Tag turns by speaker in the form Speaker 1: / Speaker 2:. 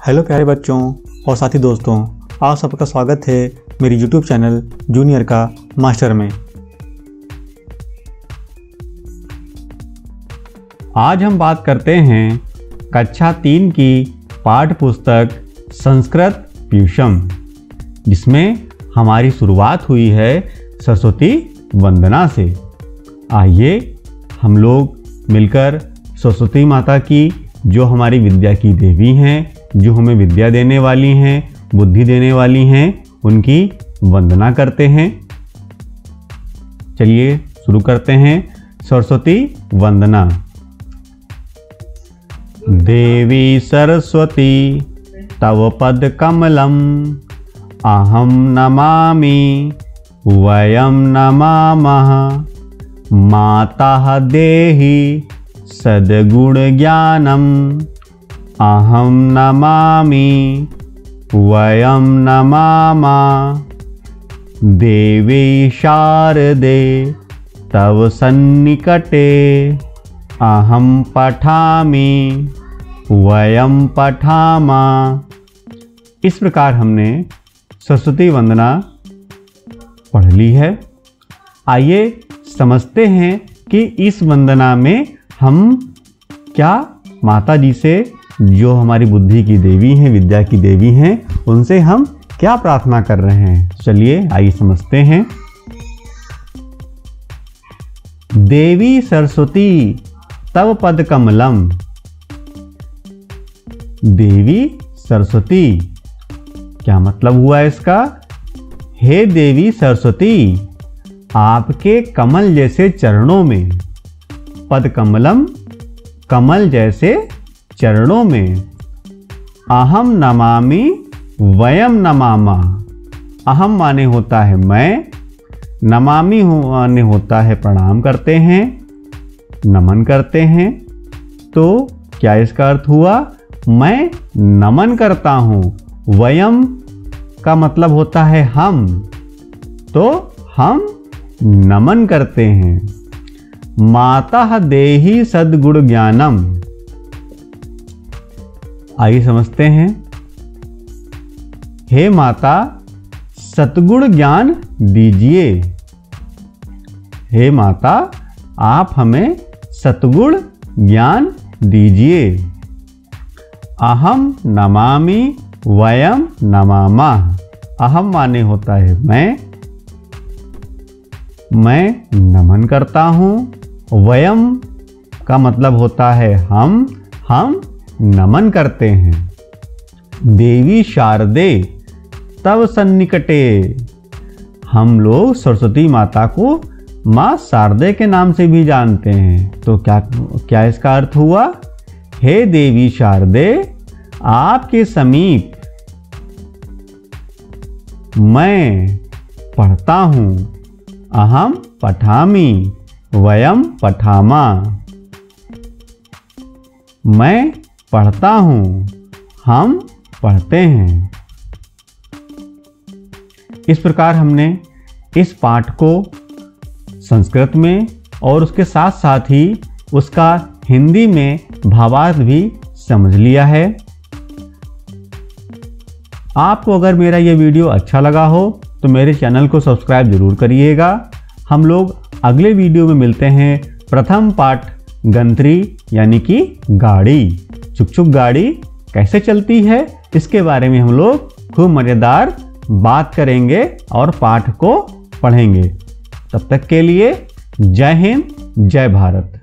Speaker 1: Hello प्यारे बच्चों और साथी दोस्तों, आप सबका स्वागत है मेरी YouTube चैनल जूनियर का मास्टर में। आज हम बात करते हैं कक्षा 3 की पाठ्य पुस्तक संस्कृत पीयूषम, जिसमें हमारी शुरुआत हुई है सरस्वती वंदना से। आइए हम लोग मिलकर सरस्वती माता की, जो हमारी विद्या की देवी हैं, जो हमें विद्या देने वाली हैं, बुद्धि देने वाली हैं, उनकी वंदना करते हैं। चलिए शुरू करते हैं सरस्वती वंदना। देवी सरस्वती तव पद कमलम अहम नमामि वयम नमामः। माता देहि सद्गुण ज्ञानम अहम नमामि वयम नमामः। देवी शारदे तव सन्निकटे अहम पठामि वयम पठामः। इस प्रकार हमने सरस्वती वंदना पढ़ ली है। आइए समझते हैं कि इस वंदना में हम क्या माता जी से, जो हमारी बुद्धि की देवी हैं, विद्या की देवी हैं, उनसे हम क्या प्रार्थना कर रहे हैं। चलिए आइए समझते हैं। देवी सरस्वती तव पद कमलम। देवी सरस्वती, क्या मतलब हुआ इसका? हे देवी सरस्वती, आपके कमल जैसे चरणों में, पद कमलम कमल जैसे चरणों में, अहम नमामि वयम नमामः। अहम माने होता है मैं, नमामि माने होता है प्रणाम करते हैं, नमन करते हैं। तो क्या इसका अर्थ हुआ? मैं नमन करता हूँ। वयम का मतलब होता है हम, तो हम नमन करते हैं। माता देहि सद्गुण ज्ञानम। आइए समझते हैं। हे माता, सद्गुण ज्ञान दीजिए। हे माता, आप हमें सद्गुण ज्ञान दीजिए। अहम नमामि वयम नमामः। अहम माने होता है मैं नमन करता हूँ। वयम का मतलब होता है हम नमन करते हैं। देवी शारदे तव सन्निकटे। हम लोग सरस्वती माता को माँ शारदे के नाम से भी जानते हैं। तो क्या इसका अर्थ हुआ? हे देवी शारदे, आपके समीप मैं पढ़ता हूँ। अहम पठामि वयम पठामः। मैं पढ़ता हूँ, हम पढ़ते हैं। इस प्रकार हमने इस पाठ को संस्कृत में और उसके साथ साथ ही उसका हिंदी में भावार्थ भी समझ लिया है। आपको अगर मेरा ये वीडियो अच्छा लगा हो तो मेरे चैनल को सब्सक्राइब जरूर करिएगा। हम लोग अगले वीडियो में मिलते हैं। प्रथम पाठ गंत्री यानी कि गाड़ी, छुक छुक गाड़ी कैसे चलती है, इसके बारे में हम लोग खूब मज़ेदार बात करेंगे और पाठ को पढ़ेंगे। तब तक के लिए जय हिंद, जय भारत।